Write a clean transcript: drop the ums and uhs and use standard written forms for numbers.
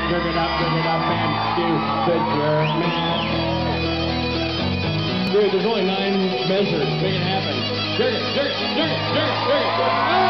jerk it up, and do the jerk, man. Dude, there's only 9 measures. Make it happen. Jerk it, jerk it, jerk it, jerk it, jerk it.